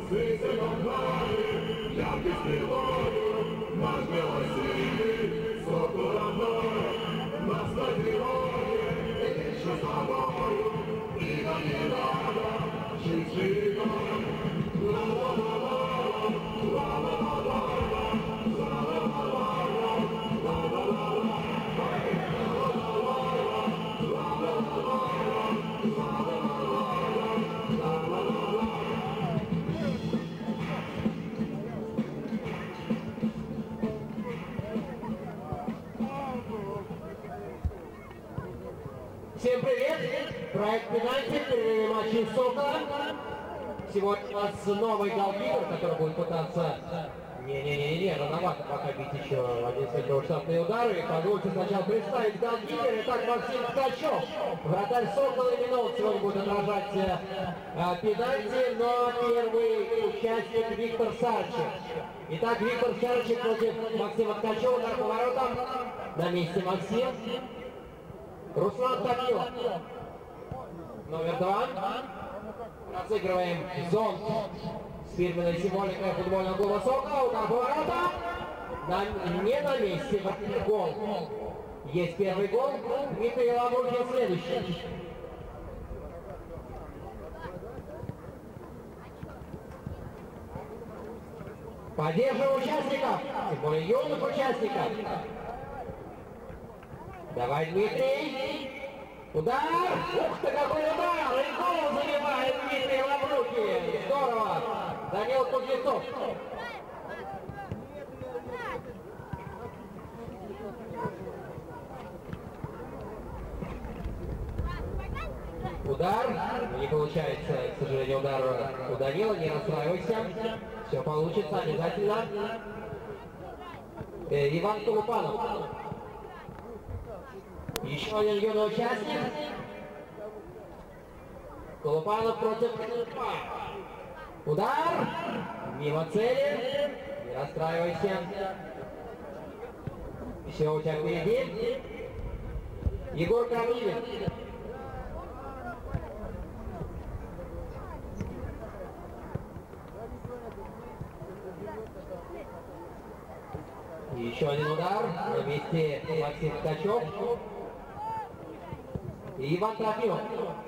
сытым нами, яркий стрелою, наш белосильный, сокол родной, нас нагревает, еще с тобою, и нам не надо жить живем. Всем привет! Проект «Пенальти», первый матч из «Сокола». Сегодня у нас новый голкипер, который будет пытаться... Не, рановато пока бить еще один штрафный удар. И позвольте сначала представить голкипера. Итак, Максим Ткачев, вратарь «Сокола», именован сегодня будет отражать пенальти, но первый участник Виктор Сарчик. Итак, Виктор Сарчик против Максима Ткачева, удар по воротам. На месте Максим. Руслан Топилов, номер 2. Разыгрываем зонт с фирменной символикой футбольного клуба «Сокол». Удар по воротам. Не на месте. Гол. Есть первый гол. Дмитрий Лаврухин следующий. Поддерживаем участников, тем более юных участников. Давай, Дмитрий. Удар. Ух ты, какой удар. И гол забивает Дмитрий Лаврухин. Здорово. Данил Кузнецов. Удар. Не получается, к сожалению, удар у Данила. Не расстраивайся. Все получится обязательно. Иван Тулупанов. Еще один юный участник. Колупанов против Клупа. Удар. Мимо цели. Не расстраивайся. Все у тебя впереди. Егор Кравливин. Еще один удар. На месте Максим Ткачев. И Иван Трофимов.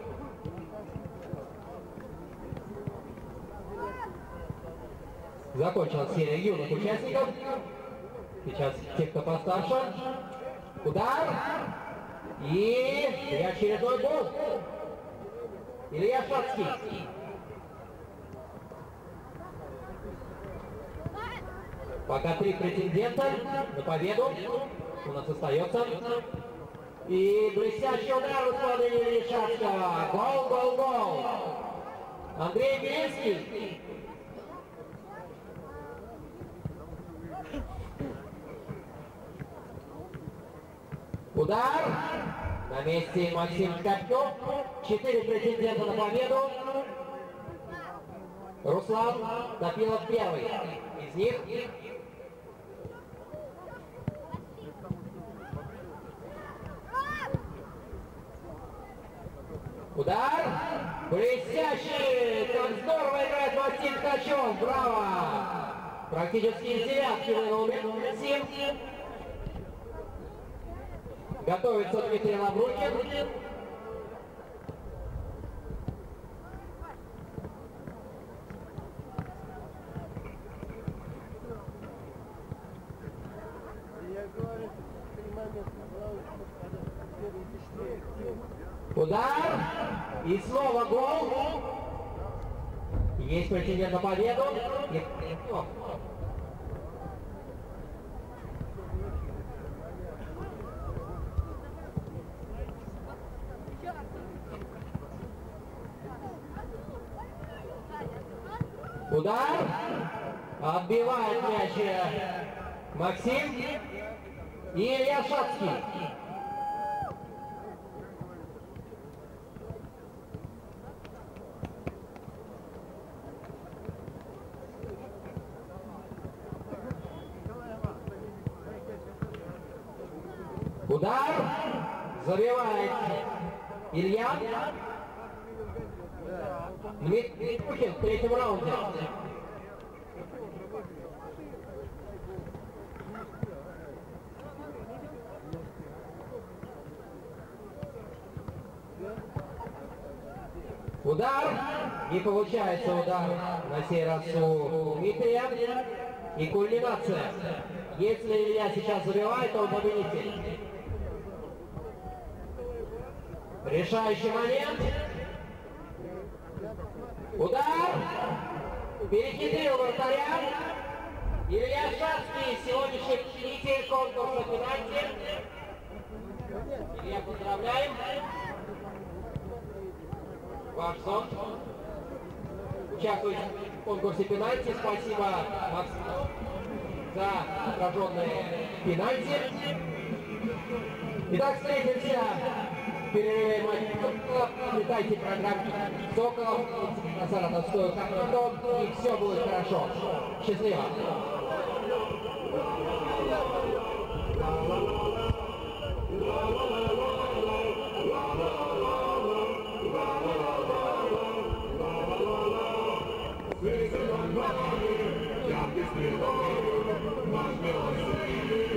Закончилась серия юных участников. Сейчас те, кто постарше. Удар. И очередной гол. Илья Шацкий. Пока 3 претендента на победу у нас остается. И блестящий удар в исполнении Ильи Шацкого. Гол. Андрей Белинский. Удар. На месте Максим Ткачев. 4 претендента на победу. Руслан Топилов первый. Из них удар. Блестящий. Как здорово играет Максим Ткачев. Браво. Практически из девятки вынул Максим. Готовится Дмитрий Лаврухин. Удар. И снова гол. Есть претендент на победу. Удар. Отбивает мяч Максим. И Илья Шацкий. Удар. Забивает Илья. Дмитрий Пухин в третьем раунде. Удар. Не получается удар на сей раз у Дмитрия. И кульминация. Если Илья сейчас забивает, то он победитель. Решающий момент. Удар. Перехитрил вратаря. Илья Шацкий, сегодняшний победитель конкурса пенальти. Илья, поздравляем. Ваш сон. Участвует в конкурсе пенальти. Спасибо, Максиму, за отраженные пенальти. Итак, встретимся в перерыве матча. Летайте программки Соколов на Саратовскую команду, и все будет хорошо. Счастливо! Яркий стрелок, наш милосердный.